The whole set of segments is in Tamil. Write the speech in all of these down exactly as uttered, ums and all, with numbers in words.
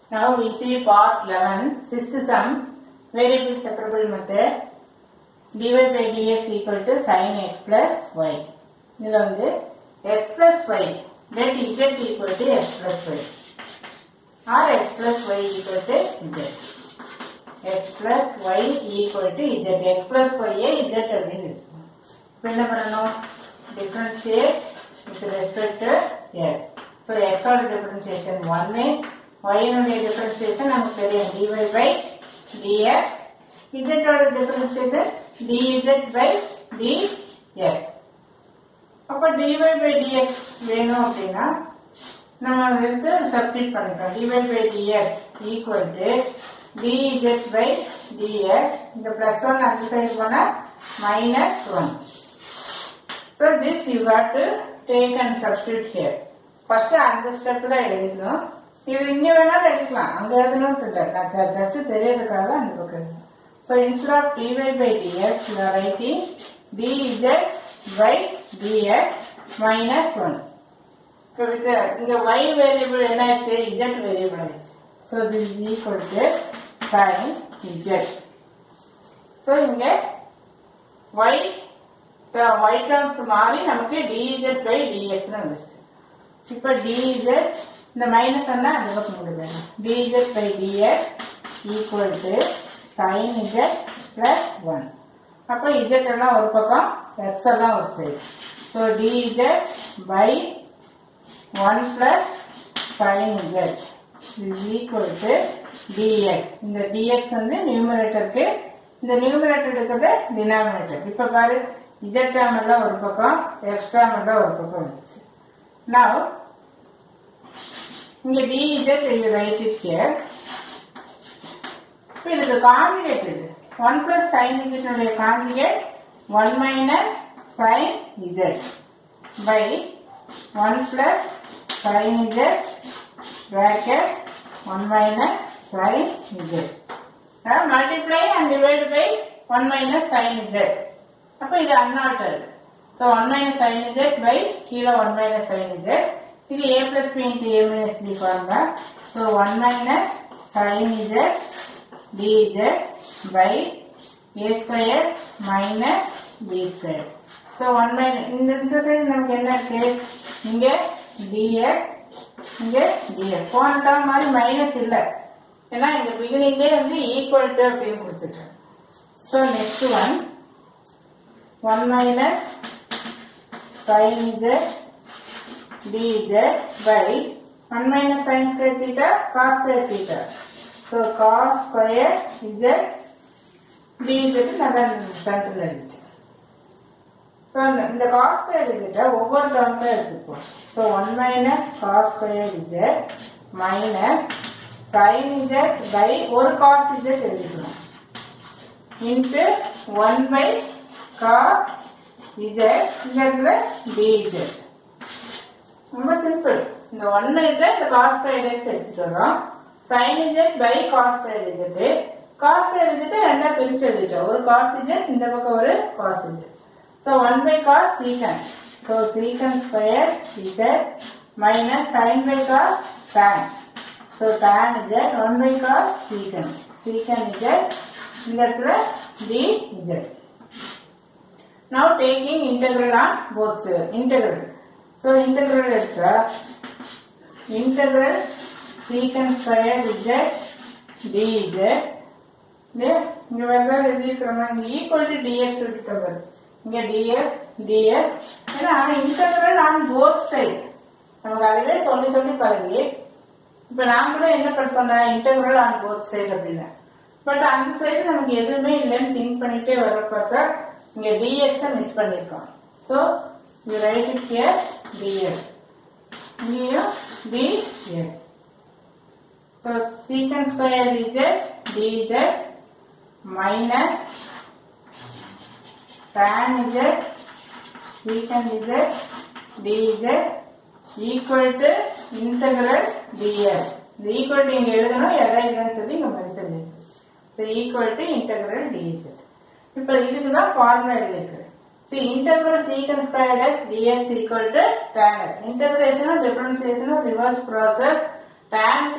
Now we see part eleven, sixth sum, variable separable method, dy by dx equal to sin x plus y. இதில் வந்து x plus y, let z equal to x plus y, or x plus y equal to z. x plus y equal to z, x plus y z அப்படின்னு இருக்கும். இப்போ என்ன பண்ணணும்? Differentiate with respect to x. So x ஓட differentiation one, y னுடைய differentiation நமக்கு தெரியும் dy by dx, z ஓட differentiation dz by dx. அப்போ dy by dx வேணும் அப்படின்னா நம்ம எடுத்து சப்ஸ்டிட் பண்ணிக்கலாம். dy by dx equal to dz by dx, இந்த plus one அந்த சைடு போனா minus one. So this you have to take and substitute here. First அந்த ஸ்டெப் தான் எழுதணும். இது இங்க வேணாலும் எடுக்கலாம், அங்க எழுதணும் இல்லை, ஜஸ்ட் தெரியறதுக்காக அந்த பக்கம். So instead of dy by dx you are writing dz by dx minus one. So with இங்க y variable என்ன ஆச்சு? z variable ஆச்சு. So this is equal to sin z. So இங்க y y terms மாறி நமக்கு dz by dx னு வந்துச்சு. இப்போ dz இந்த மைனஸ் என்ன அந்த பக்கம் கொடுங்க. dz by dx equal to sin z plus one. அப்போ z எல்லாம் ஒரு பக்கம், x எல்லாம் ஒரு side. So dz by one plus sin z is equal to dx. இந்த dx வந்து நியூமரேட்டருக்கு, இந்த நியூமரேட்டர் இருக்கிறது டினாமினேட்டர். இப்ப பாரு z டேர்ம் எல்லாம் ஒரு பக்கம், x டேர்ம் எல்லாம் ஒரு பக்கம் வந்துச்சு. Now இங்க dz you write it here. இப்போ இதுக்கு கான்ஜுகேட் இது one plus sin z னுடைய conjugate one minus sin z by one plus sin z bracket one minus sin z. Now multiply and divide by one minus sin z. அப்போ இது unaltered. So one minus sin z by கீழே one minus sin z. இது a plus b into a minus b formula. So one minus sin z dz by a square minus b square. So one minus இந்த இந்த சைடு நமக்கு என்ன இருக்கு? இங்க dx, இங்க dx. போன டேர்ம் மாதிரி மைனஸ் இல்ல, ஏன்னா இந்த பிகினிங்லே வந்து ஈக்குவல் டு அப்படின்னு கொடுத்துட்டேன். So next one one minus sin z dz by one minus sin square theta cos square theta. So cos square z dz நல்லா சென்டர்ல இருக்கு. So இந்த cos square z ஒவ்வொரு டேர்ம்ல இருக்கு. So one minus cos square z minus sin z by ஒரு cos z எழுதிக்கணும் into one by cos z z dz. ரொம்ப சிம்பிள். இந்த one ல இந்த cos square x எடுத்துட்டு வரோம். sin z by cos square z. cos square z ரெண்டா பிரிச்சு எழுதிட்டோம். ஒரு cos z, இந்த பக்கம் ஒரு cos z. So one by cos secant. So secant square z minus sin by cos tan. So tan z one by cos secant. Secant z இந்த இடத்துல dz. Now taking integral on both sides. Integral. So integral எடுத்தா integral secant square z dz. இங்க வேற எழுதிக்கிறோம்னா இங்க ஈக்குவல் டு dx எடுத்துட்டு இங்க dx dx. ஏன்னா integral on both sides நமக்கு அதுவே சொல்லி சொல்லி பழகி. இப்ப நான் கூட என்ன பண்ண சொன்னேன், integral on both sides அப்படின்னு. பட் அந்த சைடு நமக்கு எதுவுமே இல்லைன்னு திங்க் பண்ணிட்டே வரப்ப இங்க dx மிஸ் பண்ணிருக்கோம். So you write it here dx. Here dx. So secant square z dz minus tan z secant z dz equal to integral dx. The equal to இங்க எழுதணும், எல்லாம் சொல்லி இங்க மென்ஷன் இருக்கு. So equal to integral dz. இப்போ இதுக்கு தான் ஃபார்முலா எழுதிருக்கு. See integral secant square x dx equal to tan x. Integration or differentiation of reverse process. tan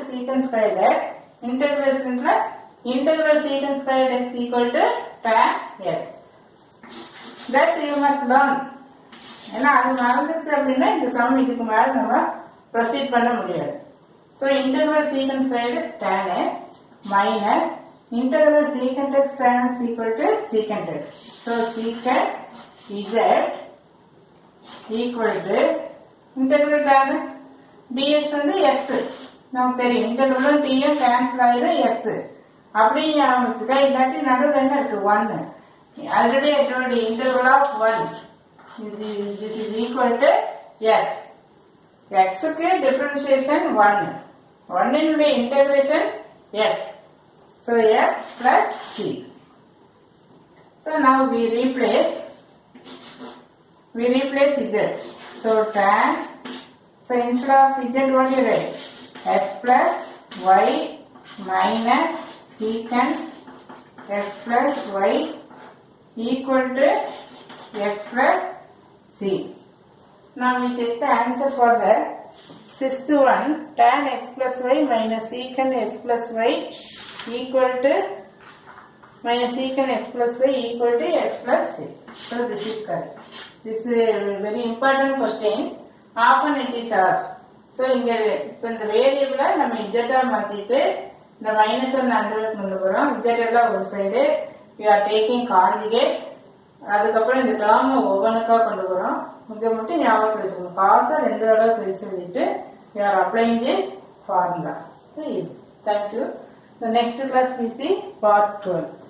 secant squared x. Integral integral secant squared x equal to tan x. That you must learn. ஏன்னா அது மறந்துச்சு அப்படின்னா இந்த சம் இதுக்கு மேல நம்ம ப்ரொசீட் பண்ண முடியாது. So integral secant squared tan x minus integral secant x tan x equal to secant x. So secant z equal to integral tan x dx வந்து x. நமக்கு தெரியும் இன்டெகிரலும் dx கேன்சல் ஆயிடும் x. அப்படியே ஆரம்பிச்சுக்கா இல்லாட்டி நடுவில் என்ன இருக்கு ஒன்னு. ஆல்ரெடி அதோட integral of one this is equal to x. x க்கு differentiation one. one இனுடைய integration x. So x plus c. So now we replace we replace z. So tan, so instead of z what you write? X plus y minus secant x plus y equal to x plus c. Now we check the answer for the sixth one. Tan x plus y minus secant x plus y equal to minus secant x plus y equal to x plus c. So this is correct. This is a very important question. Often it is asked. So இங்க இப்ப இந்த வேரியபிளை நம்ம z ஆ மாத்திட்டு இந்த மைனஸ் ஒன் அந்த கொண்டு போறோம். z எல்லாம் ஒரு side we are taking conjugate. அதுக்கப்புறம் இந்த டேர்ம் ஒவ்வொன்றுக்கா கொண்டு வரோம். இங்க மட்டும் ஞாபகம் வச்சுக்கணும். காசை ரெண்டு தடவை பிரிச்சு சொல்லிட்டு we are applying this formula. So, thank you. The next class we see part twelve.